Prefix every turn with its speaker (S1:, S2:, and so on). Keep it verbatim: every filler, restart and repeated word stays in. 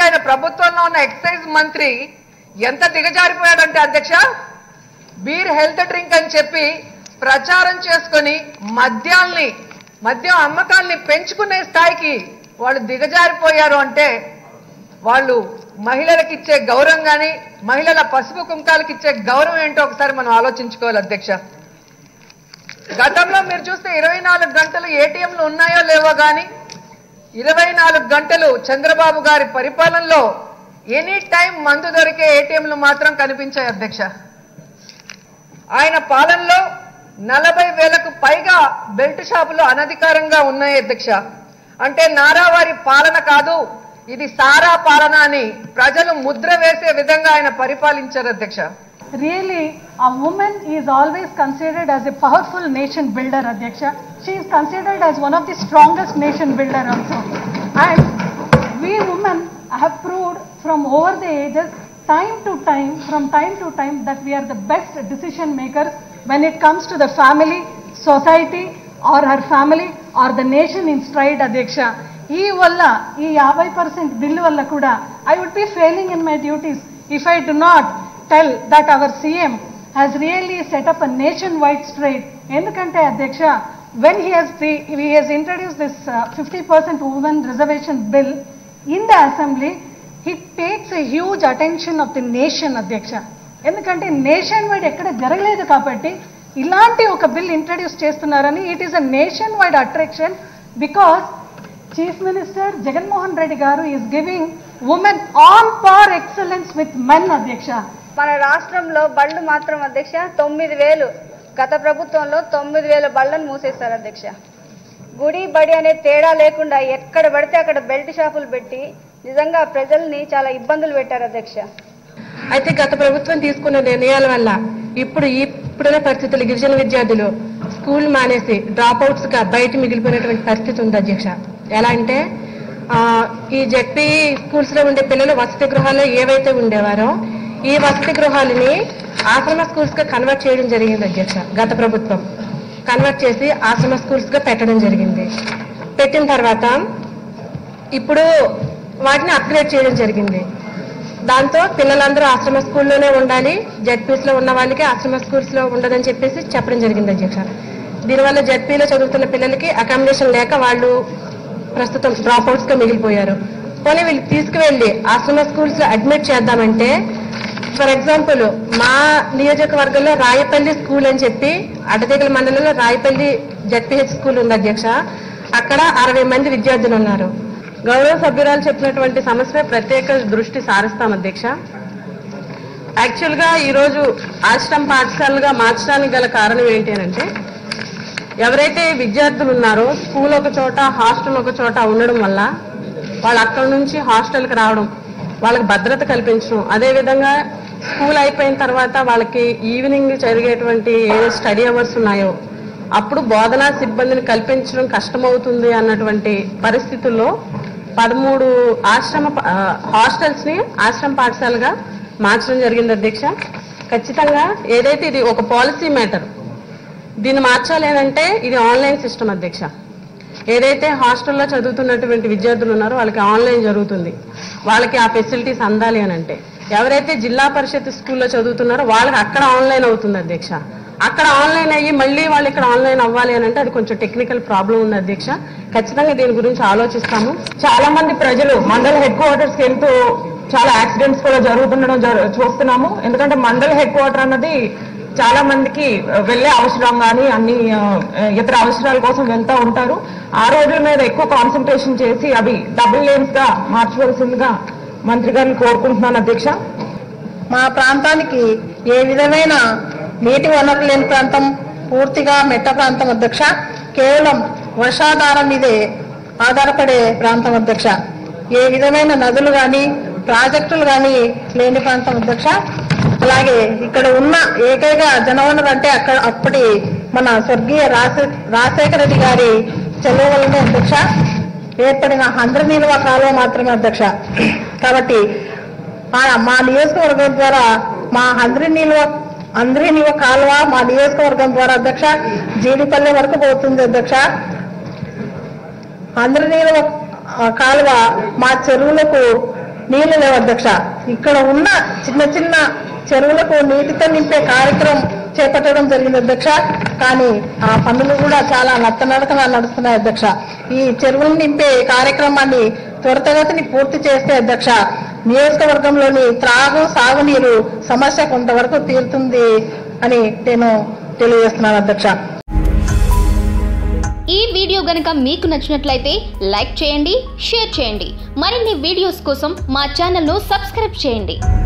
S1: ఆయన ప్రభుత్వంలో ఉన్న ఎక్సైజ్ మంత్రి ఎంత దిగజారిపోయాడంటే అధ్యక్ష, బీర్ హెల్త్ డ్రింక్ అని చెప్పి ప్రచారం చేసుకుని మద్యాల్ని మద్యం అమ్మకాల్ని పెంచుకునే స్థాయికి వాళ్ళు దిగజారిపోయారు. అంటే వాళ్ళు మహిళలకు ఇచ్చే గౌరవం కానీ మహిళల పసుపు కుంకాలకు ఇచ్చే గౌరవం ఏంటో ఒకసారి మనం ఆలోచించుకోవాలి అధ్యక్ష. గతంలో మీరు చూస్తే ఇరవై నాలుగు గంటలు ఏటీఎంలు ఉన్నాయో లేవో కానీ ఇరవై నాలుగు గంటలు చంద్రబాబు గారి పరిపాలనలో ఎనీ టైం మందు దొరికే ఏటీఎంలు మాత్రం కనిపించాయి అధ్యక్ష. ఆయన పాలనలో నలభై వేలకు పైగా బెల్ట్ షాపులు అనధికారంగా ఉన్నాయి అధ్యక్ష. అంటే నారావారి పాలన కాదు, ఇది సారా పాలన అని ప్రజలు ముద్ర వేసే విధంగా ఆయన పరిపాలించారు అధ్యక్ష.
S2: Really, a woman is always considered as a powerful nation builder, Adhyaksha. She is considered as one of the strongest nation builder also. And we women have proved from over the ages, time to time, from time to time, that we are the best decision makers when it comes to the family, society, or her family, or the nation in stride, Adhyaksha. Ee valla, ee fifty percent bill valla kuda, I would be failing in my duties if I do not tell that our C M has really set up a nationwide straight. Endukante Adhyaksha, when he has he has introduced this uh, fifty percent women reservation bill in the assembly, he takes a huge attention of the nation Adhyaksha. Endukante nationwide ekkada jaragaledu kabatti ilanti oka bill introduce chestunarani, it is a nationwide attraction because Chief Minister Jagan Reddy garu is giving women on par excellence with men Adhyaksha.
S3: మన రాష్ట్రంలో బళ్ళు మాత్రం అధ్యక్ష తొమ్మిది వేలు గత ప్రభుత్వంలో తొమ్మిది వేల బళ్ళను మూసేస్తారు అధ్యక్ష. గుడి బడి అనే తేడా లేకుండా ఎక్కడ పడితే అక్కడ బెల్ట్ షాపులు పెట్టి నిజంగా ప్రజల్ని చాలా ఇబ్బందులు పెట్టారు అధ్యక్ష.
S4: అయితే గత ప్రభుత్వం తీసుకున్న నిర్ణయాల వల్ల ఇప్పుడు ఇప్పుడున్న పరిస్థితులు గిరిజన విద్యార్థులు స్కూల్ మానేసి డ్రాప్ అవుట్స్ గా బయట మిగిలిపోయినటువంటి పరిస్థితి ఉంది అధ్యక్ష. ఎలా అంటే ఈ జెడ్పీ స్కూల్స్ లో ఉండే పిల్లలు వసతి గృహాల్లో ఏవైతే ఉండేవారో ఈ వసతి గృహాలని ఆశ్రమ స్కూల్స్ గా కన్వర్ట్ చేయడం జరిగింది అధ్యక్ష. గత ప్రభుత్వం కన్వర్ట్ చేసి ఆశ్రమ స్కూల్స్ గా పెట్టడం జరిగింది. పెట్టిన తర్వాత ఇప్పుడు వాటిని అప్గ్రేడ్ చేయడం జరిగింది. దాంతో పిల్లలందరూ ఆశ్రమ స్కూల్లోనే ఉండాలి, జెడ్పీస్ లో ఉన్న వాళ్ళకి ఆశ్రమ స్కూల్స్ లో ఉండదని చెప్పేసి చెప్పడం జరిగింది అధ్యక్ష. దీనివల్ల జెడ్పీలో చదువుతున్న పిల్లలకి అకామిడేషన్ లేక వాళ్ళు ప్రస్తుతం డ్రాప్ అవుట్స్ గా మిగిలిపోయారు. పోనీ వీళ్ళు తీసుకువెళ్ళి ఆశ్రమ స్కూల్స్ లో అడ్మిట్ చేద్దామంటే, ఫర్ ఎగ్జాంపుల్ మా నియోజకవర్గంలో రాయపల్లి స్కూల్ అని చెప్పి అటతీగల మండలంలో రాయపల్లి జెడ్పీహెచ్ స్కూల్ ఉంది అధ్యక్ష. అక్కడ అరవై మంది విద్యార్థులు ఉన్నారు. గౌరవ సభ్యురాలు చెప్పినటువంటి సమస్య ప్రత్యేక దృష్టి సారిస్తాం అధ్యక్ష. యాక్చువల్ గా ఈరోజు ఆశ్రమ పాఠశాలగా మార్చడానికి గల కారణం ఏంటి అంటే, ఎవరైతే విద్యార్థులు ఉన్నారో స్కూల్ ఒక చోట హాస్టల్ ఒక చోట ఉండడం వల్ల వాళ్ళు అక్కడి నుంచి హాస్టల్కి రావడం, వాళ్ళకి భద్రత కల్పించడం, అదేవిధంగా స్కూల్ అయిపోయిన తర్వాత వాళ్ళకి ఈవినింగ్ జరిగేటువంటి ఏ స్టడీ అవర్స్ ఉన్నాయో అప్పుడు బోధనా సిబ్బందిని కల్పించడం కష్టమవుతుంది అన్నటువంటి పరిస్థితుల్లో పదమూడు ఆశ్రమ హాస్టల్స్ ని ఆశ్రమ పాఠశాలగా మార్చడం జరిగింది అధ్యక్ష. ఖచ్చితంగా ఏదైతే ఇది ఒక పాలసీ మ్యాటర్, దీన్ని మార్చాలి అంటే ఇది ఆన్లైన్ సిస్టమ్ అధ్యక్ష. ఏదైతే హాస్టల్లో చదువుతున్నటువంటి విద్యార్థులు ఉన్నారో వాళ్ళకి ఆన్లైన్ జరుగుతుంది, వాళ్ళకి ఆ ఫెసిలిటీస్ అందాలి అని అంటే, ఎవరైతే జిల్లా పరిషత్ స్కూల్లో చదువుతున్నారో వాళ్ళకి అక్కడ ఆన్లైన్ అవుతుంది అధ్యక్ష. అక్కడ ఆన్లైన్ అయ్యి మళ్ళీ వాళ్ళు ఇక్కడ ఆన్లైన్ అవ్వాలి అని అంటే అది కొంచెం టెక్నికల్ ప్రాబ్లం ఉంది అధ్యక్ష. ఖచ్చితంగా దీని గురించి ఆలోచిస్తాము.
S5: చాలా మంది ప్రజలు మండల హెడ్ క్వార్టర్స్ కి వెళ్తూ చాలా యాక్సిడెంట్స్ కూడా జరుగుతుండడం చూస్తున్నాము. ఎందుకంటే మండల హెడ్ క్వార్టర్ అన్నది చాలా మందికి వెళ్లే అవసరం కానీ అన్ని ఇతర అవసరాల కోసం వెళ్తూ ఉంటారు. ఆ రోడ్ల మీద ఎక్కువ కాన్సన్ట్రేషన్ చేసి అవి డబుల్ లేన్స్ గా మార్చవలసిందిగా మంత్రి గారిని కోరుకుంటున్నాను అధ్యక్ష.
S6: మా ప్రాంతానికి ఏ విధమైన నీటి వనరు లేని ప్రాంతం, పూర్తిగా మెట్ట ప్రాంతం అధ్యక్ష. కేవలం వర్షాధారం మీదే ఆధారపడే ప్రాంతం అధ్యక్ష. ఏ విధమైన నదులు కానీ ప్రాజెక్టులు కానీ లేని ప్రాంతం అధ్యక్ష. అలాగే ఇక్కడ ఉన్న ఏకైక జనవనరు అంటే అక్కడ అప్పటి మన స్వర్గీయ రాజశే రాజశేఖర రెడ్డి గారి చెలవు వల్లనే అధ్యక్ష ఏర్పడిన హంద్ర నిల్వ కాలువ మాత్రమే అధ్యక్ష. కాబట్టి మా నియోజకవర్గం ద్వారా మా హంద్రి నిల్వ హంద్రి నిల్వ కాలువ మా నియోజకవర్గం ద్వారా అధ్యక్ష జీడిపల్లె వరకు పోతుంది అధ్యక్ష. హంద్రి నిల్వ కాలువ మా చెరువులకు నీళ్లు లేవు అధ్యక్ష. ఇక్కడ ఉన్న చిన్న చిన్న చెరువులకు నీటితో నింపే కార్యక్రమం చేపట్టడం జరిగింది అధ్యక్ష. కానీ ఆ పనులు కూడా చాలా నత్తనడకన నడుస్తున్నాయి అధ్యక్ష. ఈ చెరువులు నింపే కార్యక్రమాన్ని త్వరితగతిని పూర్తి చేస్తే అధ్యక్ష నియోజకవర్గంలోని త్రాగు సాగునీరు సమస్య కొంతవరకు తీరుతుంది అని నేను తెలియజేస్తున్నాను అధ్యక్ష.
S7: ఈ వీడియో గనుక మీకు నచ్చినట్లయితే లైక్ చేయండి, షేర్ చేయండి. మరిన్ని వీడియోస్ కోసం మా ఛానల్ను సబ్స్క్రైబ్ చేయండి.